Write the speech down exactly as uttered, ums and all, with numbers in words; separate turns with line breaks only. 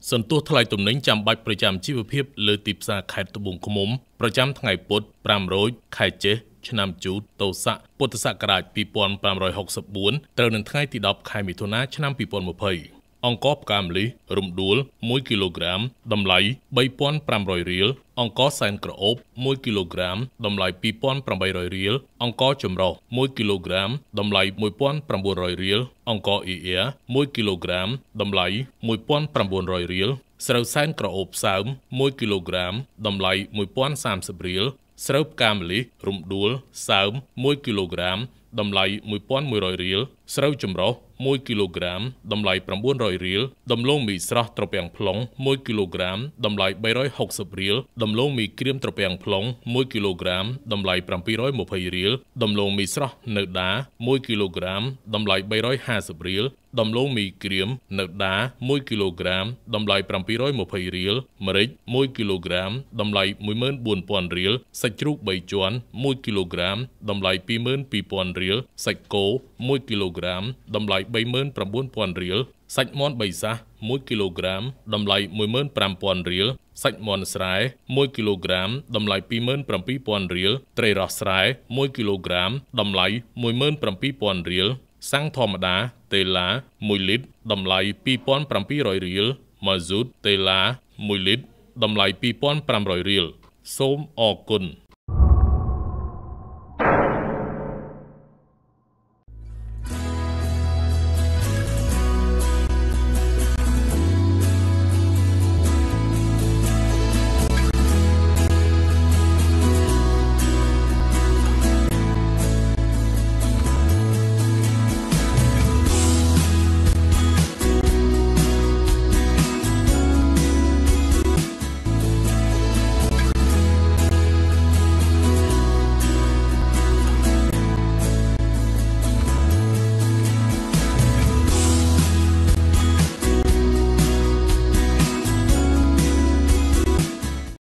សន្ទុះថ្លៃទំនិញចាំបាច់ប្រចាំជីវភាពលើទីផ្សារខេត្តត្បូងឃ្មុំប្រចាំថ្ងៃពុធប្រាំរោចខែចេសឆ្នាំជូតតោស័កពុទ្ធសករាជពីរពាន់ប្រាំរយហកសិបបួនត្រូវនឹងថ្ងៃទីដប់ខែមិថុនាឆ្នាំពីរពាន់ម្ភៃអង្ករផ្កាម្លិះរំដួលមួយគីឡូក្រាមតម្លៃបីពាន់ប្រាំរយរៀលអង្ករសែនក្រអូបមួយគីឡូក្រាមតម្លៃពីរពាន់ប្រាំបីរយរៀលអង្ករចម្រុះមួយគីឡូក្រាមតម្លៃមួយពាន់ប្រាំបួនរយរៀលអង្ករអ៊ីអែមួយគីឡូក្រាមតម្លៃមួយពាន់ប្រាំបួនរយរៀលស្រូវសែនក្រអូបសើមមួយគីឡូក្រាមតម្លៃមួយពាន់សាមសិបរៀលស្រូវផ្កាម្លិះរំដួលសើមមួយគីឡូក្រាមតម្លៃមួយពាន់មួយរយរៀលស្រូវចម្រុះមួយគីឡូក្រាមតម្លៃប្រាំបួនរយរៀលដំឡូងមីស្រស់ត្រពាំង plong មួយគីឡូក្រាមតម្លៃបីរយហកសិបរៀលដំឡូងមីក្រៀមត្រពាំង plong មួយគីឡូក្រាមតម្លៃប្រាំពីររយម្ភៃរៀលដំឡូងមីស្រស់នៅដាមួយគីឡូក្រាមតម្លៃបីរយហាសិបរៀលដំឡូងមីក្រៀមនៅដាមួយគីឡូក្រាមតម្លៃប្រាំពីររយម្ភៃរៀលម្រេចមួយគីឡូក្រាមតម្លៃមួយម៉ឺនបួនពាន់រៀលសាច់ជ្រូកបីជាន់មួយគីឡូក្រាមតម្លៃពីរម៉ឺនពីរពាន់រៀលសាច់គោមួយគីឡូក្រាមតម្លៃបីម៉ឺនប្រាំបួនពាន់រៀលសាច់មាន់បីសះមួយគីឡូក្រាមតម្លៃមួយម៉ឺនប្រាំពាន់រៀលសាច់មាន់ស្រែមួយគីឡូក្រាមតម្លៃពីរម៉ឺនប្រាំពីរពាន់រៀលត្រីរ៉ស់ស្រែមួយគីឡូក្រាមតម្លៃមួយម៉ឺនប្រាំពីរពាន់រៀលសាំងធម្មតាតេឡាមួយលីត្រតម្លៃពីរពាន់ប្រាំពីររយរៀលម៉ាស៊ូតតេឡាមួយលីត្រតម្លៃពីរពាន់ប្រាំរយរៀលសូមអរគុណ